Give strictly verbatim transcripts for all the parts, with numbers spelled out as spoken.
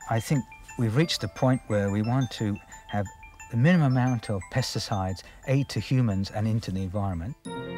I think we've reached the point where we want to have the minimum amount of pesticides aid to humans and into the environment.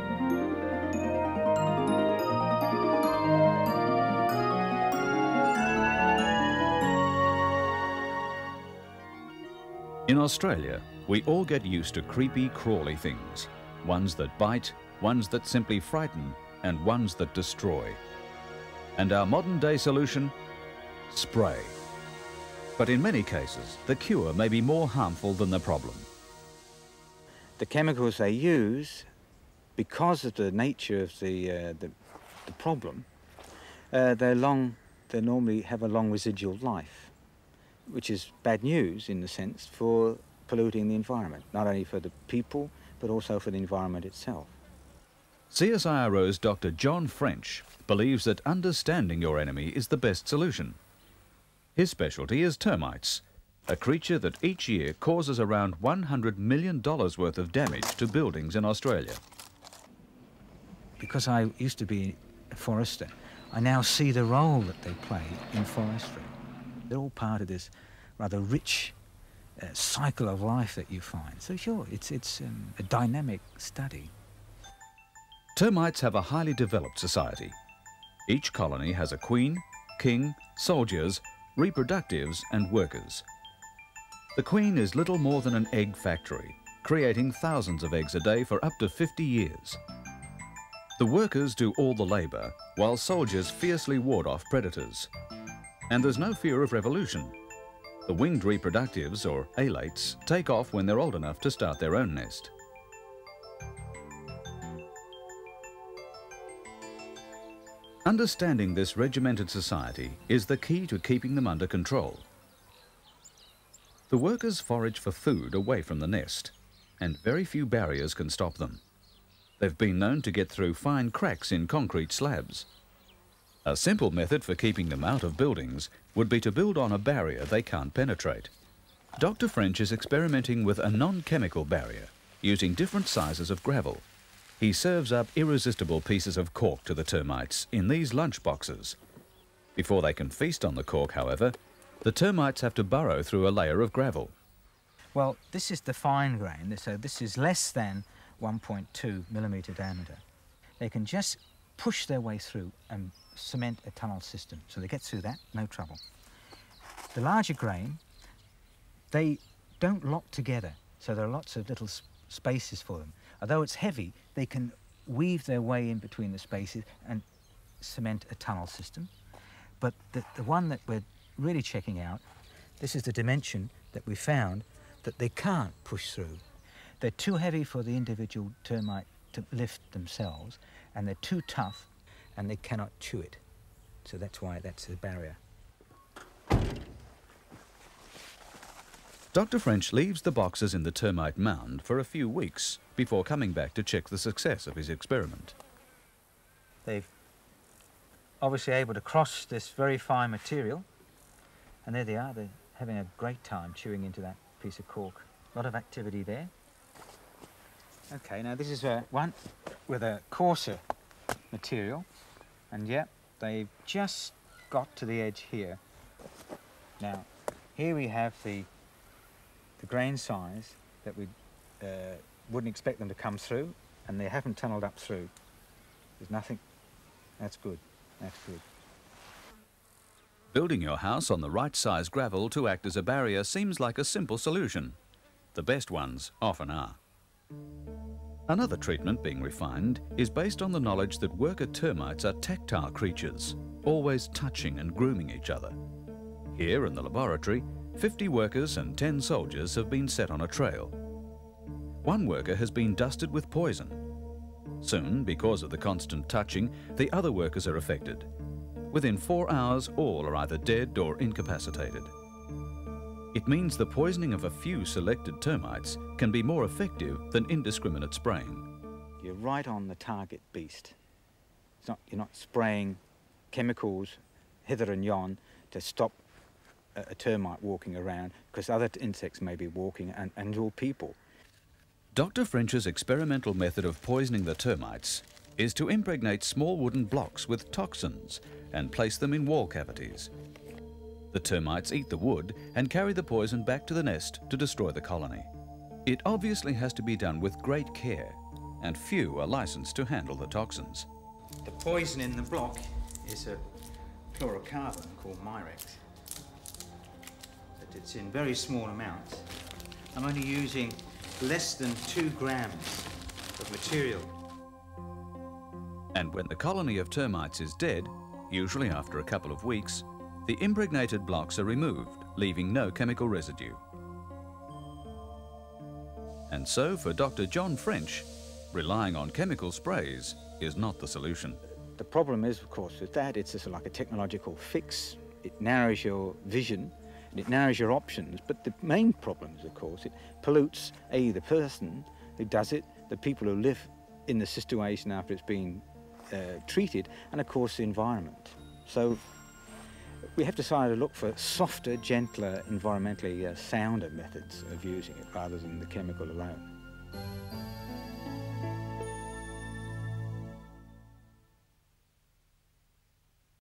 In Australia, we all get used to creepy, crawly things. Ones that bite, ones that simply frighten, and ones that destroy. And our modern-day solution? Spray. But in many cases, the cure may be more harmful than the problem. The chemicals they use, because of the nature of the, uh, the, the problem, uh, they're long, they normally have a long residual life, which is bad news in the sense for polluting the environment, not only for the people, but also for the environment itself. C S I R O's Doctor John French believes that understanding your enemy is the best solution. His specialty is termites, a creature that each year causes around one hundred million dollars worth of damage to buildings in Australia. Because I used to be a forester, I now see the role that they play in forestry. They're all part of this rather rich uh, cycle of life that you find. So sure, it's, it's um, a dynamic study. Termites have a highly developed society. Each colony has a queen, king, soldiers, reproductives and workers. The queen is little more than an egg factory, creating thousands of eggs a day for up to fifty years. The workers do all the labour, while soldiers fiercely ward off predators. And there's no fear of revolution. The winged reproductives, or alates, take off when they're old enough to start their own nest. Understanding this regimented society is the key to keeping them under control. The workers forage for food away from the nest, and very few barriers can stop them. They've been known to get through fine cracks in concrete slabs. A simple method for keeping them out of buildings would be to build on a barrier they can't penetrate. Doctor French is experimenting with a non-chemical barrier, using different sizes of gravel. He serves up irresistible pieces of cork to the termites in these lunch boxes. Before they can feast on the cork, however, the termites have to burrow through a layer of gravel. Well, this is the fine grain, so this is less than one point two millimetre diameter. They can just push their way through and cement a tunnel system. So they get through that, no trouble. The larger grain, they don't lock together, so there are lots of little spaces for them. Although it's heavy, they can weave their way in between the spaces and cement a tunnel system. But the, the one that we're really checking out, this is the dimension that we found that they can't push through. They're too heavy for the individual termite to lift themselves, and they're too tough, and they cannot chew it. So that's why that's a barrier. Doctor French leaves the boxes in the termite mound for a few weeks before coming back to check the success of his experiment. They've obviously able to cross this very fine material, and there they are. They're having a great time chewing into that piece of cork. A lot of activity there. Okay, now this is a one with a coarser material, and yeah, they've just got to the edge here. Now, here we have the the grain size that we uh, wouldn't expect them to come through, and they haven't tunnelled up through. There's nothing. That's good. That's good. Building your house on the right size gravel to act as a barrier seems like a simple solution. The best ones often are. Another treatment being refined is based on the knowledge that worker termites are tactile creatures, always touching and grooming each other. Here in the laboratory, fifty workers and ten soldiers have been set on a trail. One worker has been dusted with poison. Soon, because of the constant touching, the other workers are affected. Within four hours, all are either dead or incapacitated. It means the poisoning of a few selected termites can be more effective than indiscriminate spraying. You're right on the target beast. It's not, you're not spraying chemicals hither and yon to stop a, a termite walking around, because other insects may be walking, and, and all people. Doctor French's experimental method of poisoning the termites is to impregnate small wooden blocks with toxins and place them in wall cavities. The termites eat the wood and carry the poison back to the nest to destroy the colony. It obviously has to be done with great care, and few are licensed to handle the toxins. The poison in the block is a fluorocarbon called Mirex. But it's in very small amounts. I'm only using less than two grams of material. And when the colony of termites is dead, usually after a couple of weeks, the impregnated blocks are removed, leaving no chemical residue. And so for Doctor John French, relying on chemical sprays is not the solution. The problem is, of course, with that, it's just like a technological fix. It narrows your vision, and it narrows your options, but the main problem is, of course, it pollutes, A, the person who does it, the people who live in the situation after it's been uh, treated, and of course the environment. So we have decided to look for softer, gentler, environmentally uh, sounder methods of using it rather than the chemical alone.